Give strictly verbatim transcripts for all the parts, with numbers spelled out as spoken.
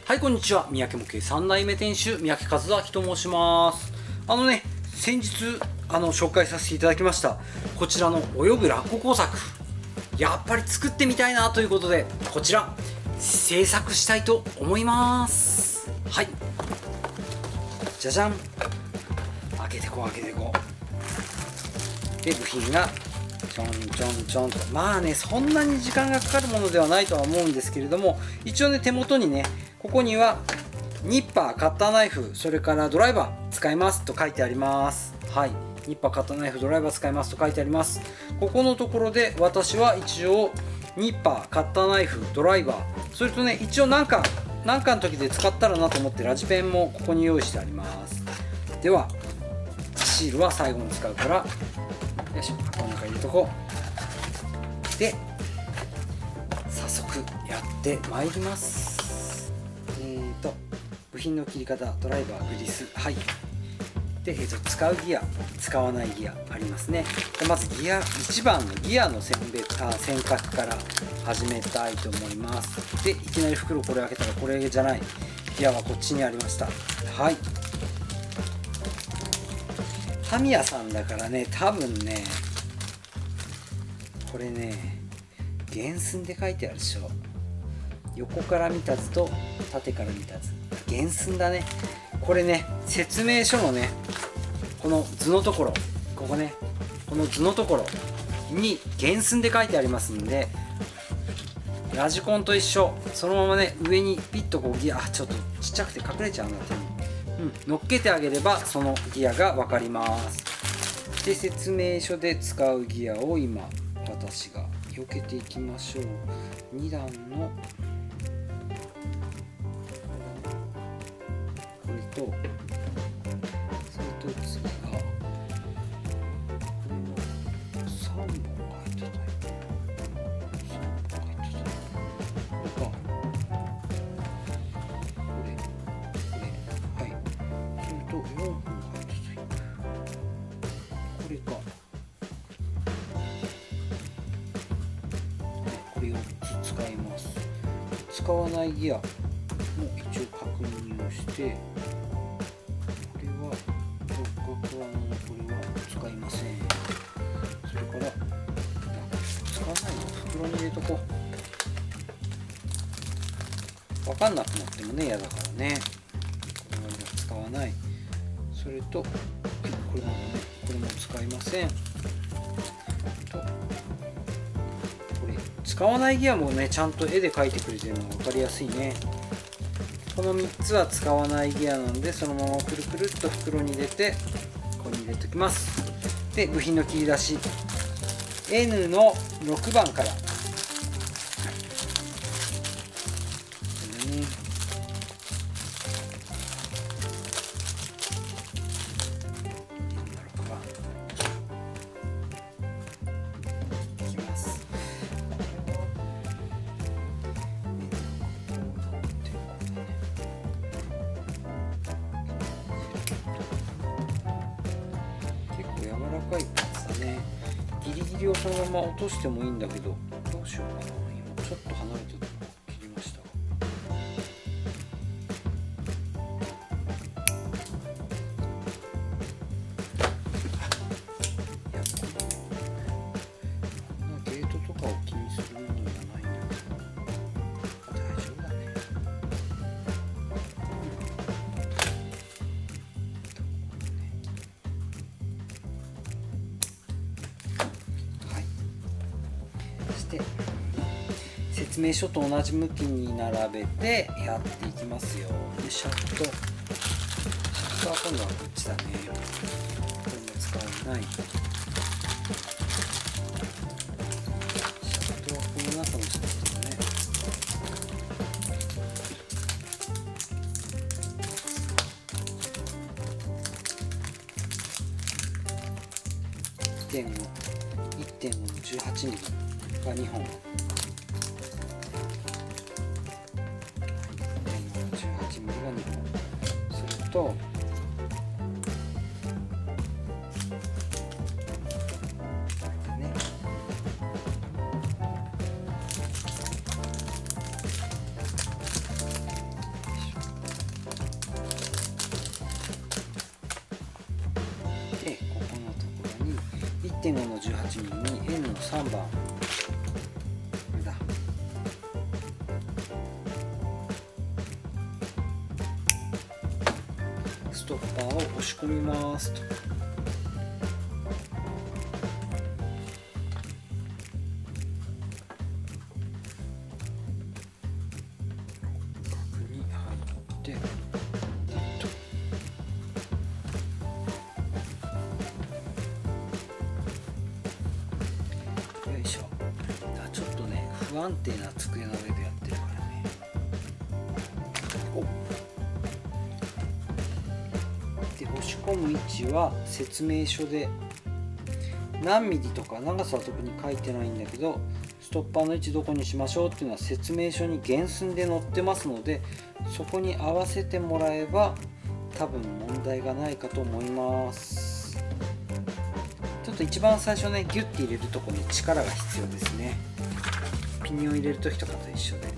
はい、こんにちは。三宅模型さん代目店主、三宅和明と申します。あのね、先日、あの、紹介させていただきました、こちらの泳ぐラッコ工作。やっぱり作ってみたいなということで、こちら、制作したいと思います。はい。じゃじゃん。開けてこう、開けてこう。で、部品が、ちょんちょんちょんと。まあね、そんなに時間がかかるものではないとは思うんですけれども、一応ね、手元にね、ここにはニッパー、カッターナイフ、それからドライバー使いますと書いてあります。はい。ニッパー、カッターナイフ、ドライバー使いますと書いてあります。ここのところで私は一応ニッパー、カッターナイフ、ドライバー、それとね、一応なんか、なんかの時で使ったらなと思ってラジペンもここに用意してあります。では、シールは最後に使うから、よいしょ、箱の中に入れとこう。で、早速やってまいります。えーと、部品の切り方、ドライバー、グリス、はい。で、えーと、使うギア、使わないギアありますね。でまずギア、いちばんのギアの選別あ選択から始めたいと思います。で、いきなり袋これ開けたらこれじゃない。ギアはこっちにありました。はい。タミヤさんだからね、多分ね、これね、原寸で書いてあるでしょ。横から見た図と縦から見た図、原寸だね。これね、説明書のね、この図のところ、ここね、この図のところに原寸で書いてありますんで、ラジコンと一緒、そのままね、上にピッとこうギア、あ、ちょっとちっちゃくて隠れちゃうな、手に。うん、乗っけてあげればそのギアが分かります。で、説明書で使うギアを今私が避けていきましょう。に段のこれと、それと次がこれのさんぼん書いてたよ。さんぼん書いてた。これか。これ、これ、はい。それとよんほん書いてたよ。これか。これよっつ使います。使わないギアも一応確認をして、これは六角はこれは使いません。それから使わないの袋に入れとこう。分かんなくなってもね嫌だからね。これは使わない。それとこれもね、これも使いません。と使わないギアもね、ちゃんと絵で描いてくれてるのが分かりやすいね。このみっつは使わないギアなんで、そのままくるくるっと袋に入れてここに入れておきます。で、部品の切り出し エヌ のろくばんから、これね、高いパーツだね。ギリギリをそのまま落としてもいいんだけど、どうしようかな。今ちょっと離れてるとこ切りました。いや、こんなゲートとかを気にするものじゃないんだけど、大丈夫だね。で説明書と同じ向きに並べてやっていきますよ。で、シャフトシャフトは今度はこっちだね。これも使わない。シャフトはこの中のシャフトだね。いってんご いってんごのじゅうはちミリがにほん、じゅうはちミリがにほん、するとね、よいしてんご の じゅうはちミリ に N のさんばん、これだ。ストッパーを押し込みますと。に入ってよいしょ。ちょっとね不安定な机の上でやってるからね。おで押し込む位置は説明書で何ミリとか長さは特に書いてないんだけど、ストッパーの位置どこにしましょうっていうのは説明書に原寸で載ってますので、そこに合わせてもらえば多分問題がないかと思います。ちょっと一番最初ねギュッて入れるとこに力が必要ですね。ピニオン入れる時とかと一緒で、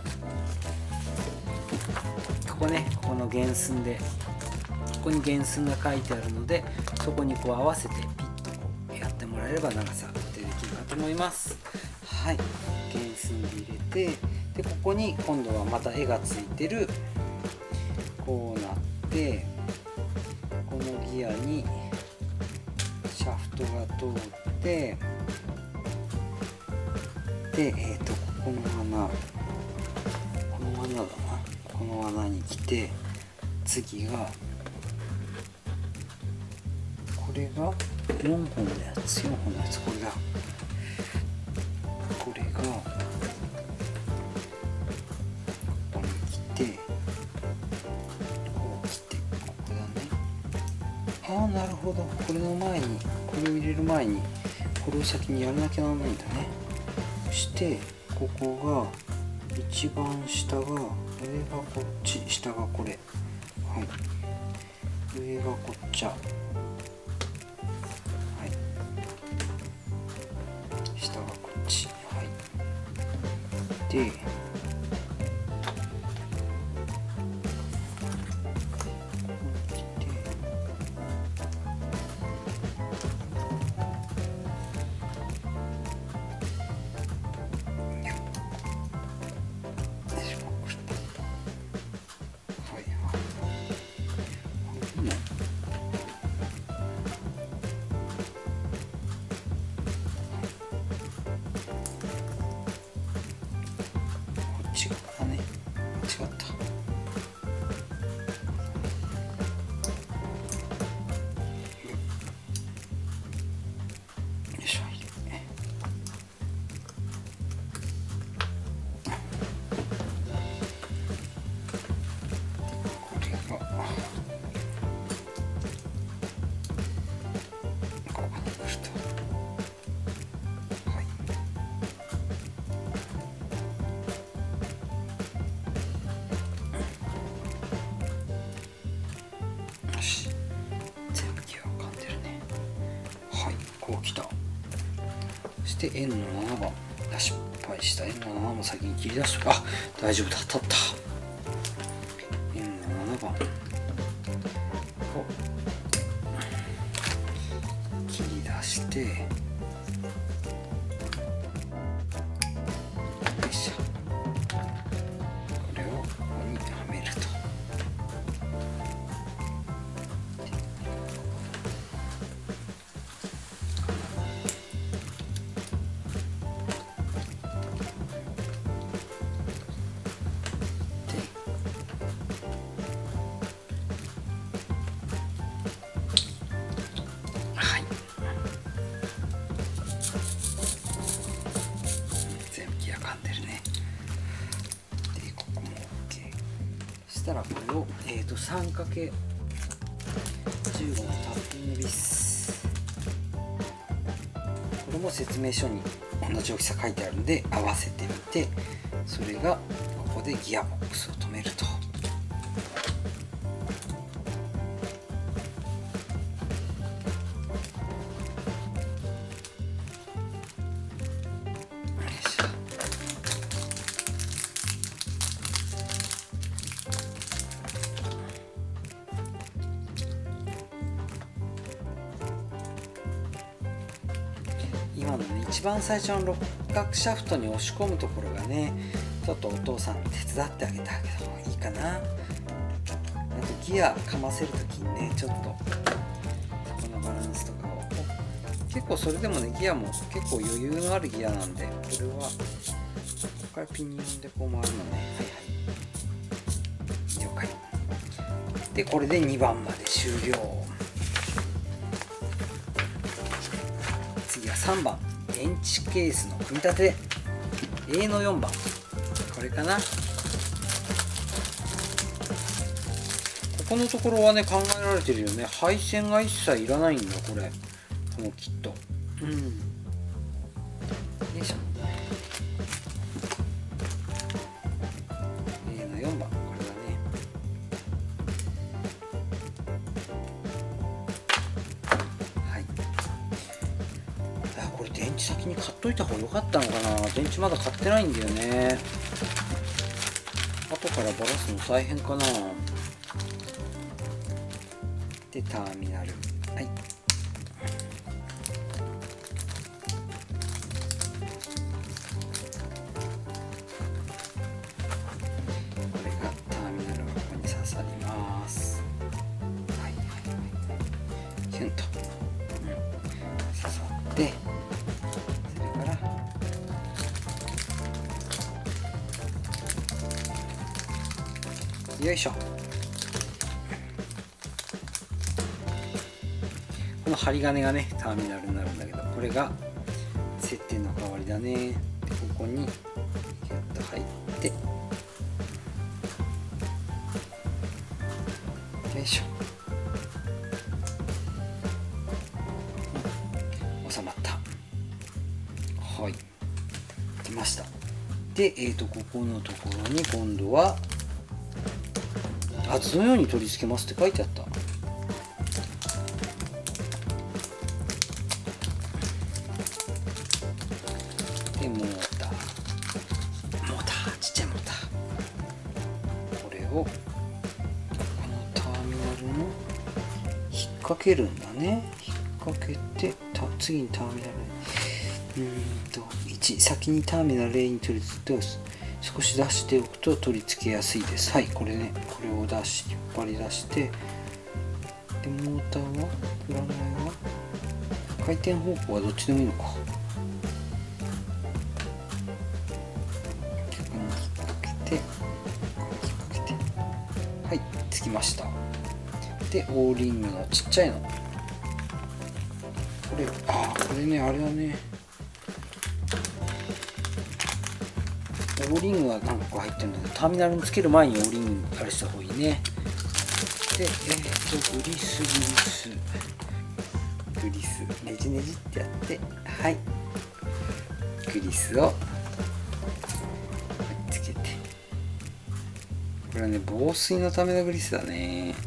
ここね、ここの原寸でここに原寸が書いてあるので、そこにこう合わせてピッとこうやってもらえれば長さ出てきるかと思います。はい、原寸で入れて、でここに今度はまた絵がついてる、こうなってこのギアにシャフトが通って、で、えーと、ここの穴、この穴だな、この穴に来て、次がこれがよんほんのやつ、よんほんのやつ、これだ。これがここに来て、こう来て、ここだね。ああ、なるほど。これの前に、これを入れる前にこれを先にやらなきゃならないんだね。そしてここが一番下が、上がこっち、下がこれ、はい、上がこっちゃ、はい、下がこっち、はい、で違ったね、違った。よいしょ、これがここに来ると、はい。よし、全部ギアを噛んでるね。はい、こう来た。そして エヌ のななばん、失敗した エヌ のななばん先に切り出して、あ、大丈夫だ、立った。 エヌ のななばんを切り出して、よいしょ、これをここにはめると。はい、全部ギア噛んでるね。でここも OK。 そしたらこれを、えーと さんかけじゅうご のタッピングビス、これも説明書に同じ大きさ書いてあるんで合わせてみて、それがここでギアボックスを止めると。 一番最初の六角シャフトに押し込むところがね、ちょっとお父さん手伝ってあげてあげた方がいいかな。あとギアかませるときにね、ちょっとこのバランスとかを結構、それでもねギアも結構余裕のあるギアなんで、これはここからピニオンでこう回るのね。はいはい、了解。でこれでにばんまで終了。次はさんばん、電池ケースの組み立て。 A のよんばん、これかな。ここのところはね考えられてるよね。配線が一切いらないんだこれ、このキット。うん、よいしょ。 A のよんばん、これだね。はい。あ、これ電池先に買っといた方が良かったのかな。電池まだ買ってないんだよね。後からバラすの大変かな。でターミナル、はい、これがターミナルがここに刺さります。はいはいはい、キュンと、うん、刺さって、それからよいしょ。この針金がねターミナルになるんだけど、これが接点の代わりだね。でここにギュッと入って、よいしょ、うん、収まった。はい、出ました。でえーとここのところに今度はあ図のように取り付けますって書いてあった。でモーター、モーター、ちっちゃいモーター、これをこのターミナルの引っ掛けるんだね。引っ掛けてた次にターミナル、うーんといち、先にターミナル A に取り付けて少し出しておくと取り付けやすいです。はい、これね、これを出し引っ張り出して、でモーターはプラナイは回転方向はどっちでもいいのか。ここに引っ掛けて、ここに引っ掛けて、はい、つきました。で O リングのちっちゃいの、これ、ああこれね、あれだね、オーリングは何個入ってるんだけど、ターミナルにつける前にオーリングあれした方がいいね。で、えっ、ー、とグリスグリスグリスねじねじってやって、はい、グリスをつけて、これはね防水のためのグリスだね。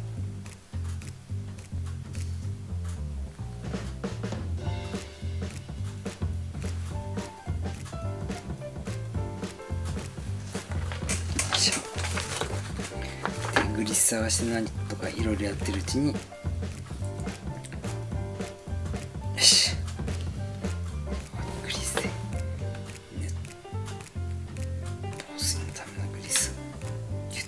グリス探して何とかいろいろやってるうちに、よし、グリスで、ね、防水のためのグリス、ギュッ、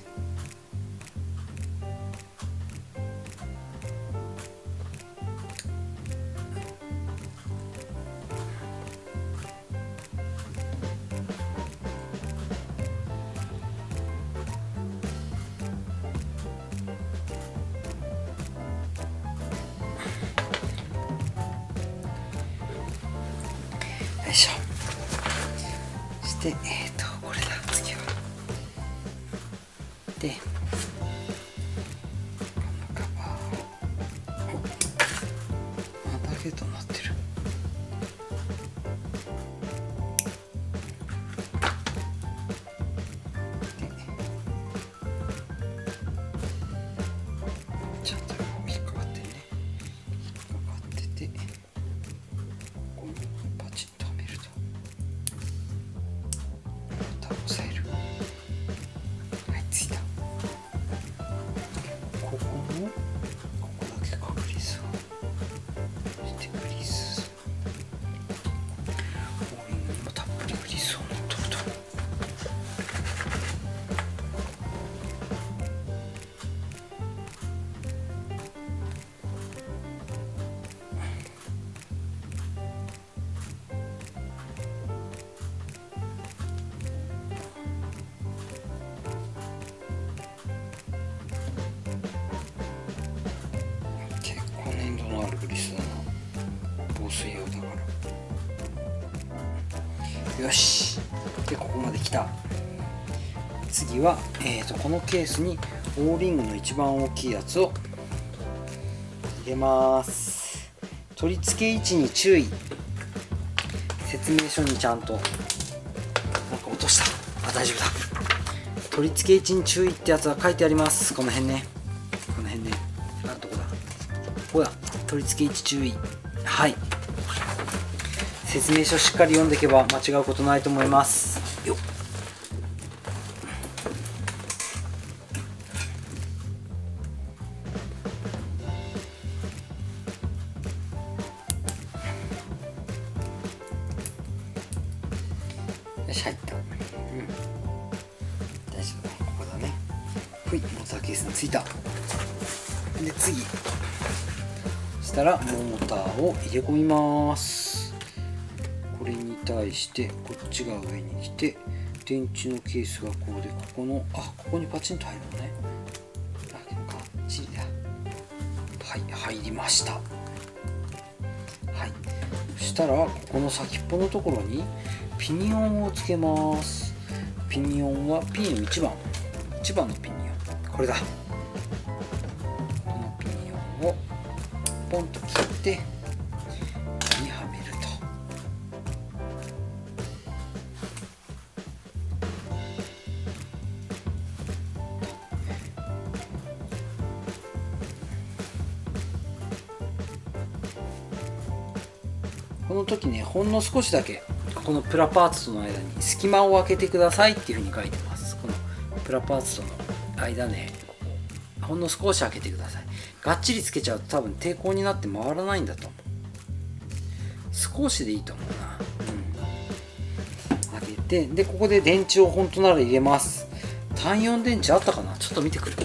よいしょ。そしてえっ、ー、とこれだ、次はでこのカバーを、まだけどなってる。でちゃんと引っかかってね、引っかかってて、ここにパチッとはめると、押さえる。はい、ついた。ここもここだけかグリスをして、グリスよし。でここまで来た。次は、えー、とこのケースにオーリングの一番大きいやつを入れます。取り付け位置に注意。説明書にちゃんとなんか落とした。あ、大丈夫だ。取り付け位置に注意ってやつは書いてあります。この辺ね、この辺ね。あ、どこだ、ここだ。取り付け位置注意。はい、説明書しっかり読んでいけば間違うことないと思いますよっ。よし、入った。うん、大丈夫だ。ここだね。ほい、モーターケースについた。で次したらモーターを入れ込みます。これに対してこっちが上に来て、電池のケースがこうで、ここのあここにパチンと入るのね。あ、でもかっちりだ。はい、入りました。はい、そしたらここの先っぽのところにピニオンをつけます。ピニオンは P のいちばん、いちばんのピニオン、これだ。このピニオンをポンと切ってにはめると。この時ね、ほんの少しだけこのプラパーツとの間に隙間を空けてくださいっていうふうに書いてます。このプラパーツとの間ね、ほんの少し開けてください。がっちりつけちゃうと多分抵抗になって回らないんだと思う。少しでいいと思うな。うん、開けて、でここで電池を本当なら入れます。単よん電池あったかな、ちょっと見てくる。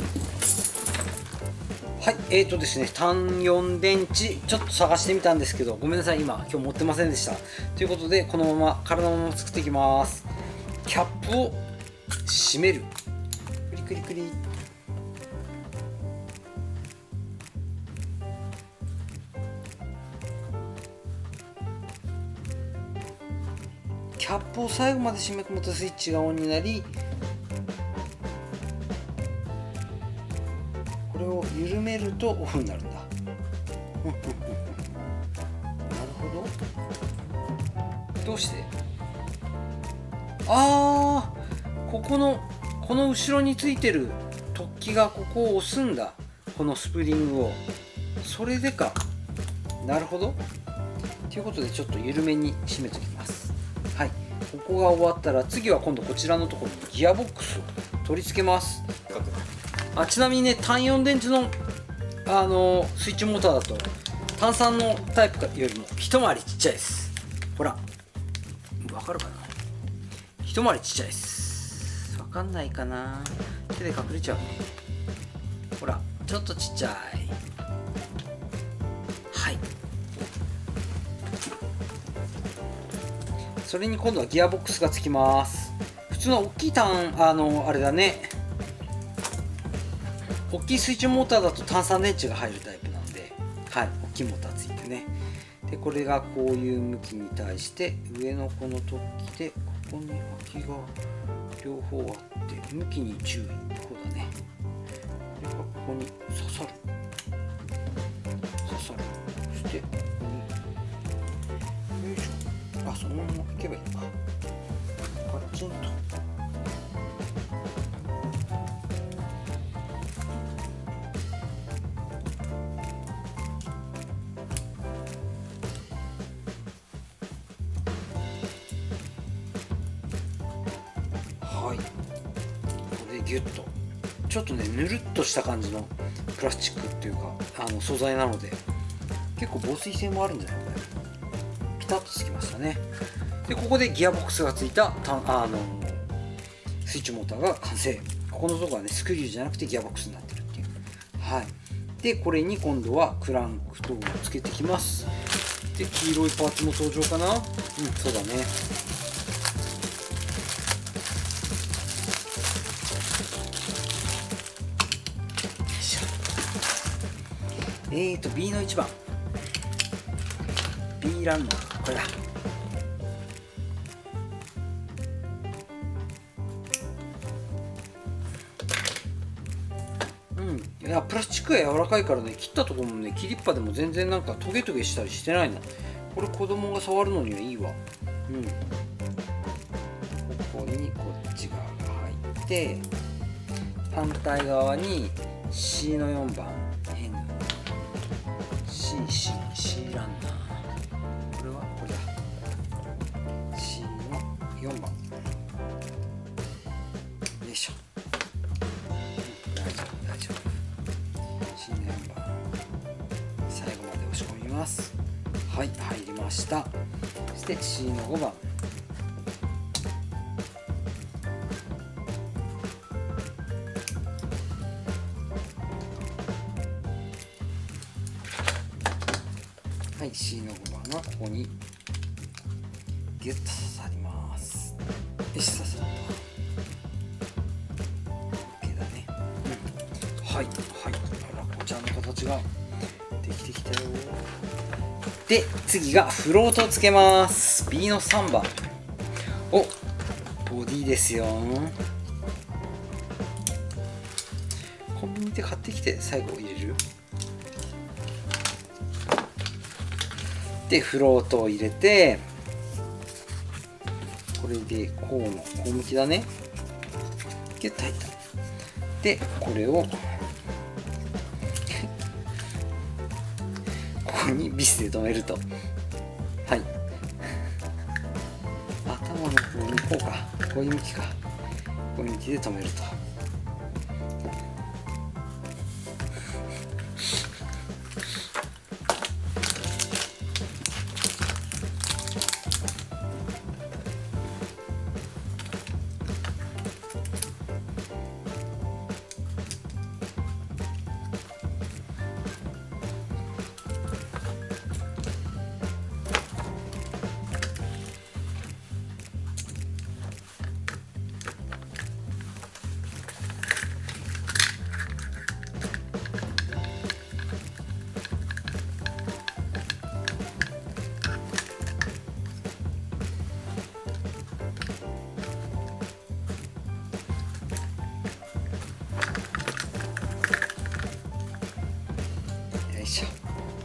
はい、えーとですね、単よん電池ちょっと探してみたんですけど、ごめんなさい、今今日持ってませんでした。ということでこのまま体のまま作っていきます。キャップを閉める。クリクリクリ。キャップを最後まで締め込むとスイッチがオンになり、これを緩めるとオフになるんだ。なるほど。どうして？ああ、ここのこの後ろについてる突起がここを押すんだ。このスプリングを。それでか。なるほど。ということでちょっと緩めに締めておきます。はい、ここが終わったら次は今度こちらのところにギアボックスを取り付けます。あ、ちなみにね、単よん電池の、あのスイッチモーターだと単さんのタイプよりも一回りちっちゃいです。ほら、わかるかな。一回りちっちゃいです。わかんないかな。手で隠れちゃうね。ほら、ちょっとちっちゃい。はい、それに今度はギアボックスがつきます。普通の大きい単、あのあれだね、大きいスイッチモーターだと単さん電池が入るタイプなんで、はい、大きいモーターついてね。でこれがこういう向きに対して上のこの突起でここに空きが両方あって向きに注意。こうだね。これがここに刺さる刺さる。そしてここによいしょ。あ、そのままいけばいいのか。パチンと。はい、これでギュッとちょっとね、ぬるっとした感じのプラスチックっていうか、あの素材なので結構防水性もあるんじゃないかな。ピタッとつきましたね。でここでギアボックスがついたたあのスイッチモーターが完成。ここのところはね、スクリューじゃなくてギアボックスになってるっていう。はい、でこれに今度はクランク等をつけてきます。で黄色いパーツも登場かな。うん、そうだね。えーと B のいちばん B ランナー、これだ。 うん、いやプラスチックが柔らかいからね、切ったところもね、切りっぱでも全然なんかトゲトゲしたりしてないの。これ子供が触るのにはいいわ。うん、ここにこっち側が入って、反対側に シー のよんばん N C C C ランナー、これはこれだ C のよんばん、よいしょ、大丈夫大丈夫、 C のよんばん最後まで押し込みます。はい、入りました。そして シー のごばん、はい、シー のごばんがここにギュッと刺さります。よし、刺さった。 OK だね、うん、はいはい、ラッコちゃんの形ができてきたよ。で次がフロートをつけます。 ビー のさんばん、おボディですよ。コンビニで買ってきて最後入れる。でフロートを入れて、これでこうのこう向きだね、ギュッと入った。でこれをここにビスで留めると、はい、頭の方にこうか、こういう向きか、こういう向きで留めると。よいしょ。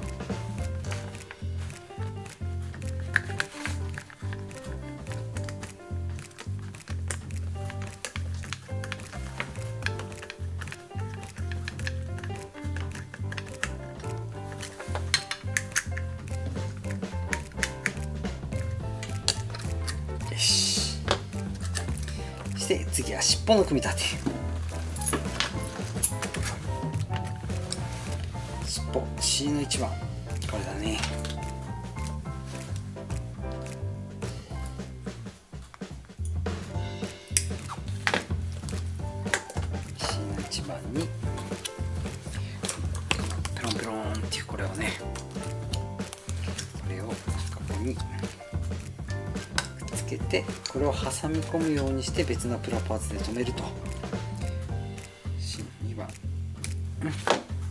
よし。そして次は尻尾の組み立て。尻尾 シー のいちばん、これだね。シー のいちばんにペロンペロンっていうこれをね、これをここにくっつけて、これを挟み込むようにして別のプラパーツで留めると。 シーにばん、うん、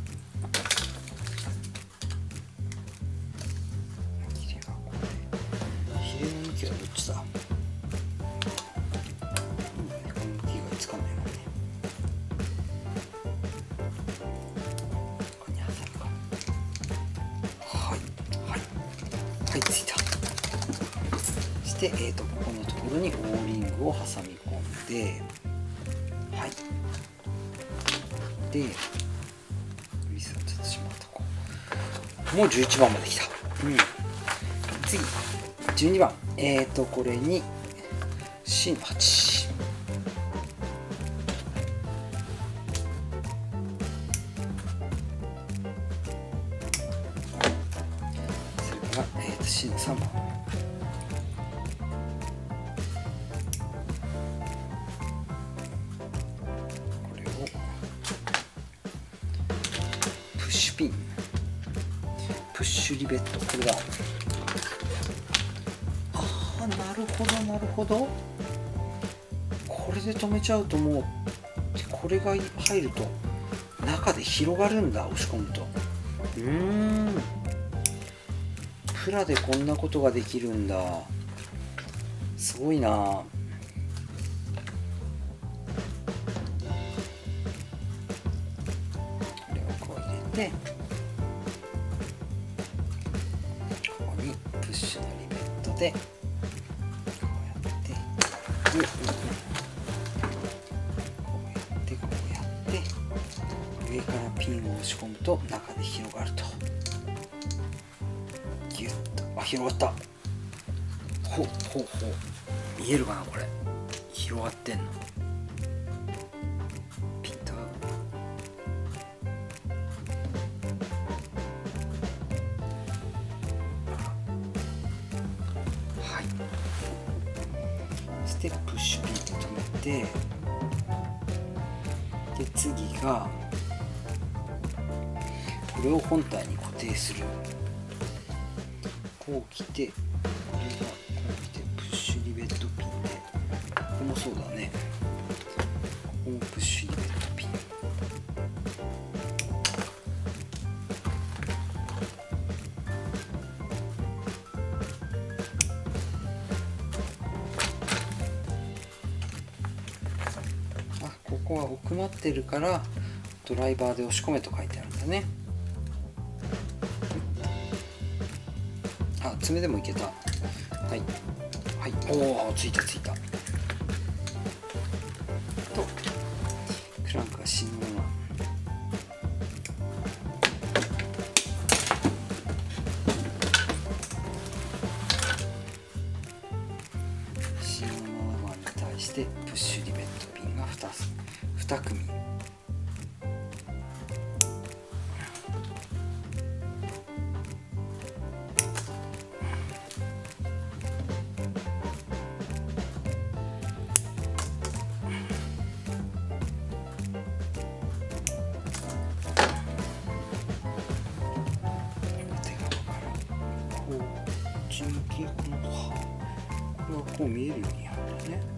ヒレの向きはどっちだ？うん、この向きがつかないもんね。ここに挟むか。はいはいはい、ついた。そして、えーと、ここのところにオーリングを挟み込んで、はい。で、グリスをちょっとしまったこう。もうじゅういちばんまで来た。うん。次。じゅうにばん、えーとこれに シー のはち、それから、えーと シー のさんばん、これをプッシュピン、プッシュリベット、これだ。なるほどなるほど、これで止めちゃうともうこれが入ると中で広がるんだ、押し込むと。うーん、プラでこんなことができるんだ、すごいな。 て、ここにプッシュのリベットでこうやって、うんうんうん、こうやってこうやって上からピンを押し込むと中で広がると。ギュッと、あ、広がった。ほうほうほう、見えるかな、これ広がってんの。ピンとはい、ステップッシュピンと止めて、で次がこれを本体に固定する。こう来て、これがこう来てプッシュリベットピンで、ここもそうだね、ここもプッシュリベットピン。あ、ここは奥まってるからドライバーで押し込めと書いてあるんだね。あ、爪でもいけた。はいはい、おお、ついたついた。とクランクは芯のまま芯のままに対してプッシュリベットピンがふたつ、に組。この刃、これはこう見えるようにやるんだね。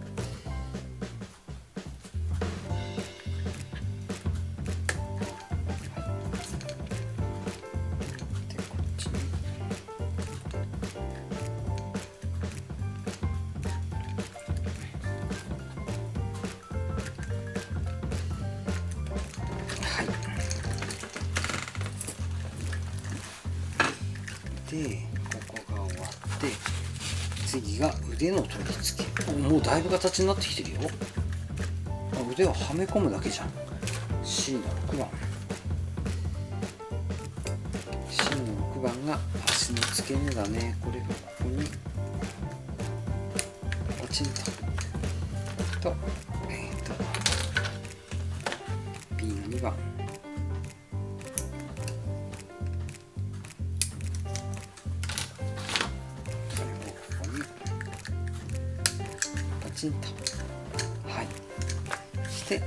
でこっちにはい。で次が腕の取り付け。もうだいぶ形になってきてるよ。あ、腕をはめ込むだけじゃん。 シー のろくばん シー のろくばんが足の付け根だね。これがここにパチンとと、えー、と ビー のにばん、はい。そして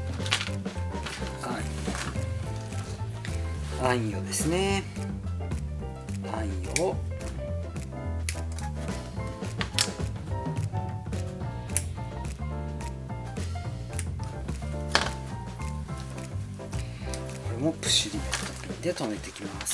あんよですね。あんよをこれもプッシュリベットピンで留めていきます。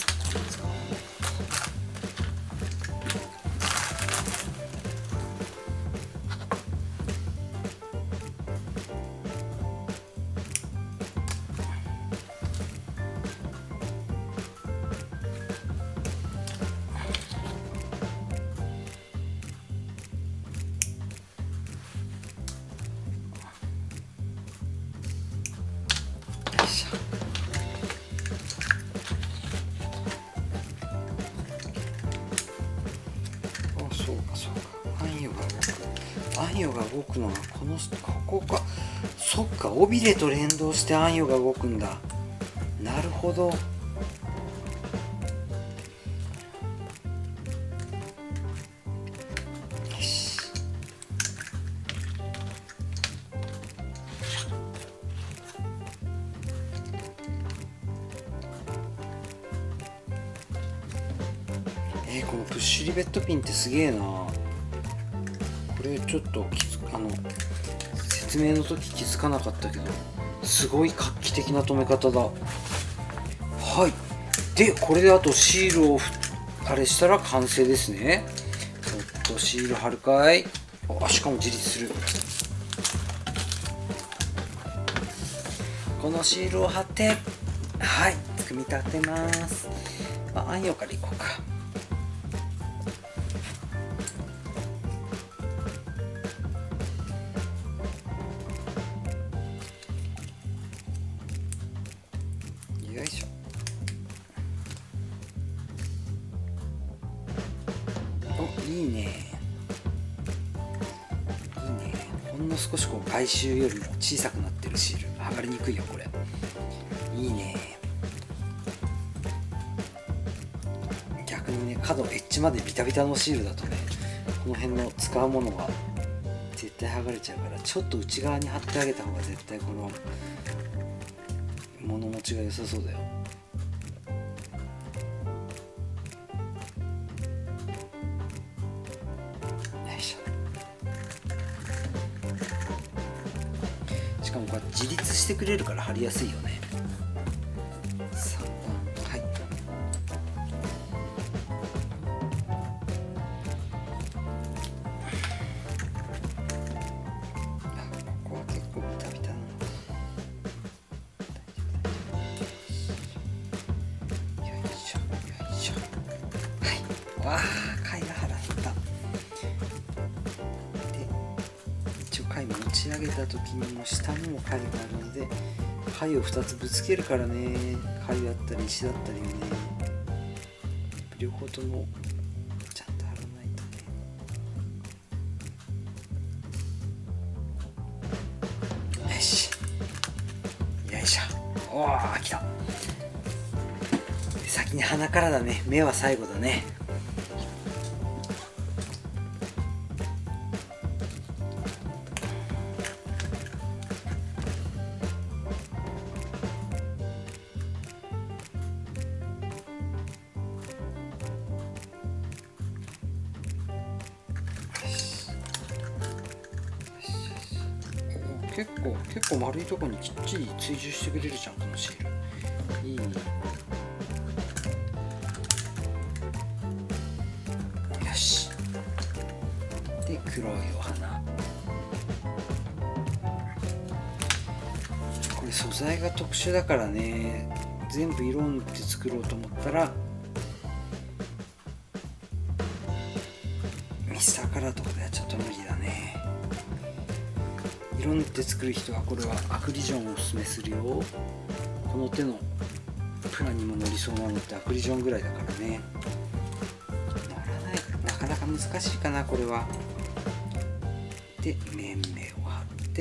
そうかそうか、あんよが動く。あんよが動くのはこのここか。そっか、尾びれと連動してあんよが動くんだ。なるほど。よし。えー、このプッシュリベットピンってすげえな。これちょっと気づあの説明の時気づかなかったけど、すごい画期的な留め方だ。はい。でこれであとシールをあれしたら完成ですね。ちょっとシール貼るかい。あ、しかも自立する。このシールを貼ってはい、組み立てます。まあ、あんよからいこうか。よいしょ。お、いいね。いいね。ほんの少しこう外周よりも小さくなってるシール、剥がれにくいよこれ。いいね。逆にね、角エッジまでビタビタのシールだとね、この辺の使うものが絶対剥がれちゃうから、ちょっと内側に貼ってあげた方が絶対この物持ちが良さそうだよ。しかもこれ自立してくれるから貼りやすいよね。さんばん、はい。あ、ここは結構ビタビタなの。よいしょよいしょ。はい。わあ、貝が腹減った。貝持ち上げた時にも下にも貝があるので、貝をふたつぶつけるからね。貝だったり石だったりがね、両方ともちゃんと貼らないとね。よし、よいしょ。おー、来た。先に鼻からだね。目は最後だね。結構結構丸いところにきっちり追従してくれるじゃん、このシール。いいね。よし。で、黒いお花。これ素材が特殊だからね、全部色塗って作ろうと思ったらミスターカラーとかではちょっと無理だね。色塗って作る人はこれはアクリジョンをおすすめするよ。この手のプラにも乗りそうなのってアクリジョンぐらいだからね。乗らない、なかなか難しいかなこれは。で、面目を貼って、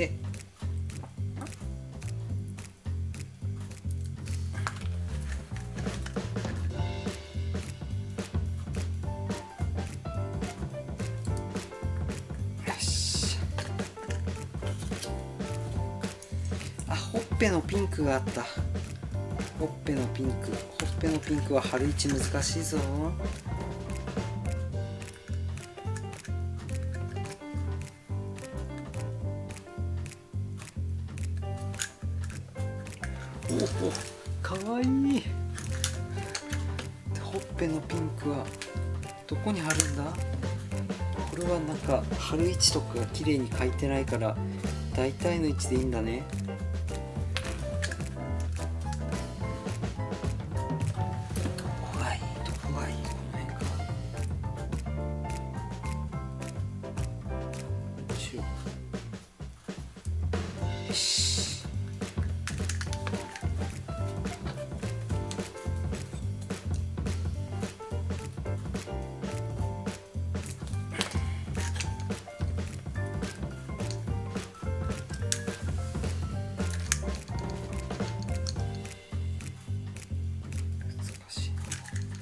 ほっぺのピンクがあった。ほっぺのピンク、ほっぺのピンクは貼る位置難しいぞ。おお、かわいい。ほっぺのピンクはどこに貼るんだ。これはなんか貼る位置とかが綺麗に書いてないから大体の位置でいいんだね。よし。難しいな。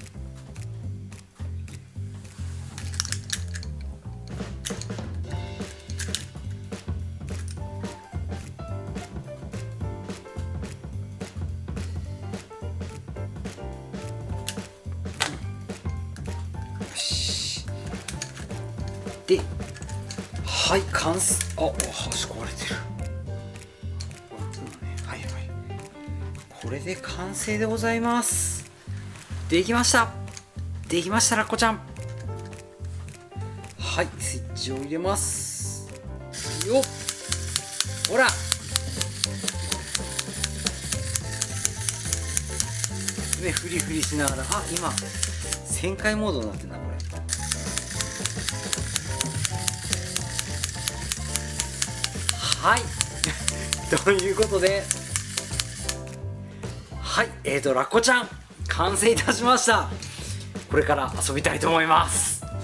で、はい、完成。あ、端壊れてる。はいはい。これで完成でございます。できました。できました、ラッコちゃん。はい、スイッチを入れます。よっ。ほら。 ね、フリフリしながら、あ、今旋回モードになってんなこれ。はいということで、はい、えーとラッコちゃん完成いたしました。これから遊びたいと思います。はい、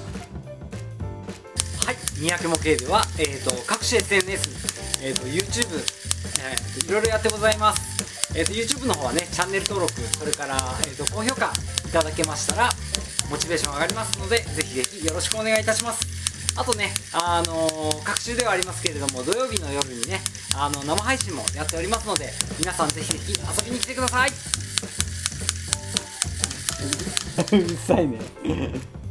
三宅模型では、えーと各種 エスエヌエス、えーと YouTube、えーといろいろやってございます。えーと YouTube の方はね、チャンネル登録、それから、えーと高評価いただけましたらモチベーション上がりますので、ぜひぜひよろしくお願いいたします。あとね、あのー、各週ではありますけれども、土曜日の夜にね、あの生配信もやっておりますので、皆さんぜひぜひ遊びに来てください。うるさいね